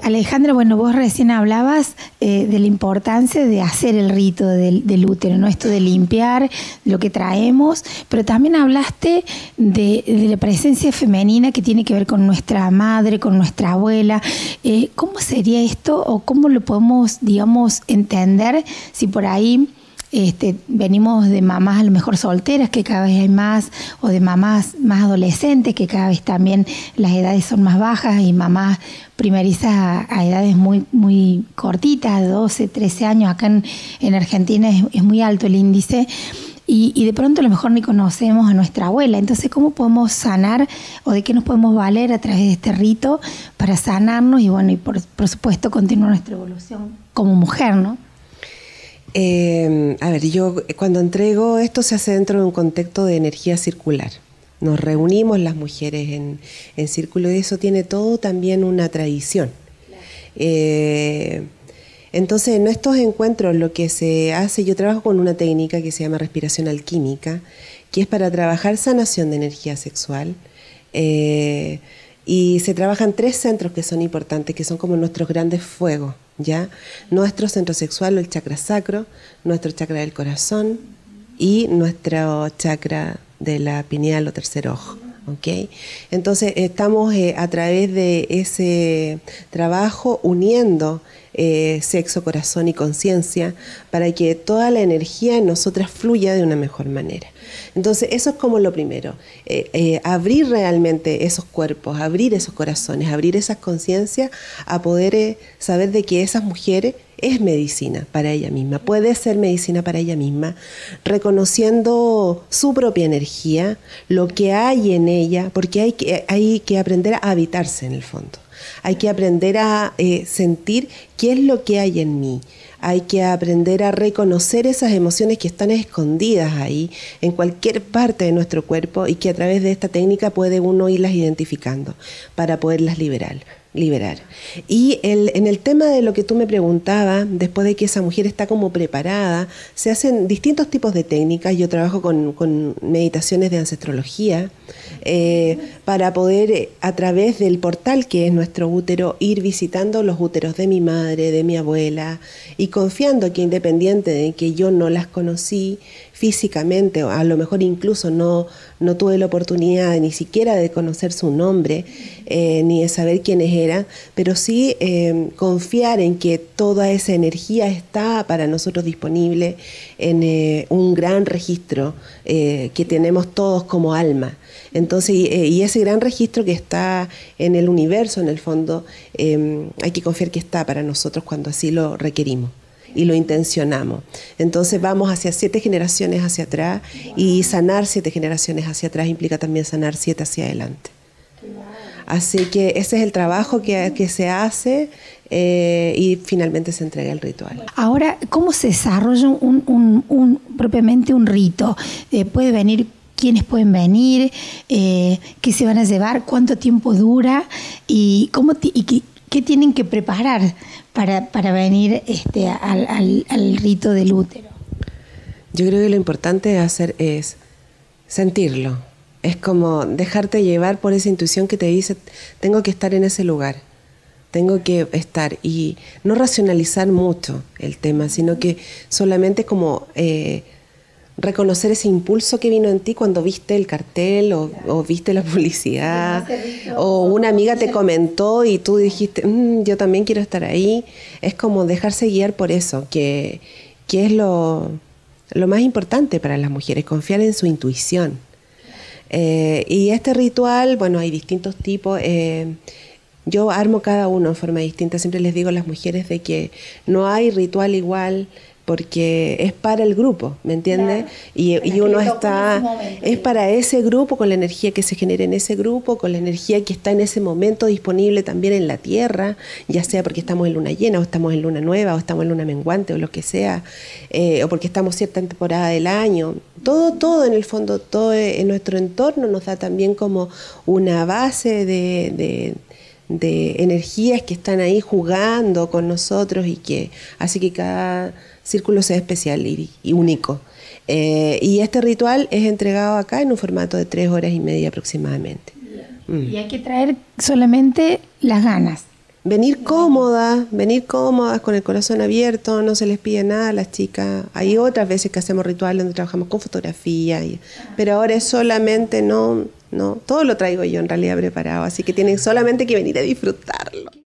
Alejandra, bueno, vos recién hablabas de la importancia de hacer el rito del útero, ¿no? Esto de limpiar lo que traemos, pero también hablaste de la presencia femenina que tiene que ver con nuestra madre, con nuestra abuela. ¿Cómo sería esto o cómo lo podemos, digamos, entender si por ahí venimos de mamás a lo mejor solteras, que cada vez hay más, o de mamás más adolescentes, que cada vez también las edades son más bajas, y mamás primerizas a edades muy, muy cortitas, 12, 13 años. Acá en Argentina es muy alto el índice, y de pronto a lo mejor ni conocemos a nuestra abuela. Entonces, ¿cómo podemos sanar o de qué nos podemos valer a través de este rito para sanarnos y, bueno, y por supuesto continuar nuestra evolución como mujer, ¿no? A ver, yo cuando entrego esto se hace dentro de un contexto de energía circular. Nos reunimos las mujeres en círculo y eso tiene todo también una tradición. Entonces, en estos encuentros lo que se hace, yo trabajo con una técnica que se llama respiración alquímica, que es para trabajar sanación de energía sexual. Y se trabajan 3 centros que son importantes, que son como nuestros grandes fuegos, ¿ya? Nuestro centro sexual, el chakra sacro, nuestro chakra del corazón y nuestro chakra de la pineal o tercer ojo, ¿ok? Entonces estamos a través de ese trabajo uniendo sexo, corazón y conciencia para que toda la energía en nosotras fluya de una mejor manera. Entonces eso es como lo primero, abrir realmente esos cuerpos, abrir esos corazones, abrir esas conciencias a poder saber de que esas mujeres es medicina para ella misma, puede ser medicina para ella misma, reconociendo su propia energía, lo que hay en ella, porque hay que aprender a habitarse en el fondo. Hay que aprender a sentir qué es lo que hay en mí. Hay que aprender a reconocer esas emociones que están escondidas ahí, en cualquier parte de nuestro cuerpo, y que a través de esta técnica puede uno irlas identificando para poderlas liberar. Y en el tema de lo que tú me preguntabas, después de que esa mujer está como preparada, se hacen distintos tipos de técnicas. Yo trabajo con meditaciones de ancestrología para poder, a través del portal que es nuestro útero, ir visitando los úteros de mi madre, de mi abuela, y confiando que, independiente de que yo no las conocí físicamente, o a lo mejor incluso no tuve la oportunidad ni siquiera de conocer su nombre, ni de saber quiénes eran, pero sí confiar en que toda esa energía está para nosotros disponible en un gran registro que tenemos todos como alma. Entonces, y ese gran registro que está en el universo, en el fondo, hay que confiar que está para nosotros cuando así lo requerimos y lo intencionamos. Entonces vamos hacia 7 generaciones hacia atrás, y sanar 7 generaciones hacia atrás implica también sanar 7 hacia adelante. Así que ese es el trabajo que se hace y finalmente se entrega el ritual. Ahora, ¿cómo se desarrolla propiamente un rito? ¿Puede venir? ¿Quiénes pueden venir? ¿Qué se van a llevar? ¿Cuánto tiempo dura? ¿Y qué tienen que preparar para venir al rito del útero? Yo creo que lo importante de hacer es sentirlo. Es como dejarte llevar por esa intuición que te dice, tengo que estar en ese lugar, tengo que estar, y no racionalizar mucho el tema, sino que solamente como reconocer ese impulso que vino en ti cuando viste el cartel o viste la publicidad, o una amiga te comentó y tú dijiste, yo también quiero estar ahí. Es como dejarse guiar por eso, que es lo más importante para las mujeres, confiar en su intuición. Y este ritual, bueno, hay distintos tipos. Yo armo cada uno en forma distinta. Siempre les digo a las mujeres de que no hay ritual igual, porque es para el grupo, ¿me entiendes? Claro. Y uno está, es para ese grupo, con la energía que se genera en ese grupo, con la energía que está en ese momento disponible también en la Tierra, ya sea porque estamos en luna llena, o estamos en luna nueva, o estamos en luna menguante, o lo que sea, o porque estamos cierta temporada del año. Todo en el fondo, todo en nuestro entorno nos da también como una base de energías que están ahí jugando con nosotros, y que hace que cada círculo sea especial y único. Y este ritual es entregado acá en un formato de 3 horas y media aproximadamente. Y hay que traer solamente las ganas. venir cómodas, con el corazón abierto, no se les pide nada a las chicas. Hay otras veces que hacemos rituales donde trabajamos con fotografía, pero ahora es solamente, no, todo lo traigo yo en realidad preparado, así que tienen solamente que venir a disfrutarlo.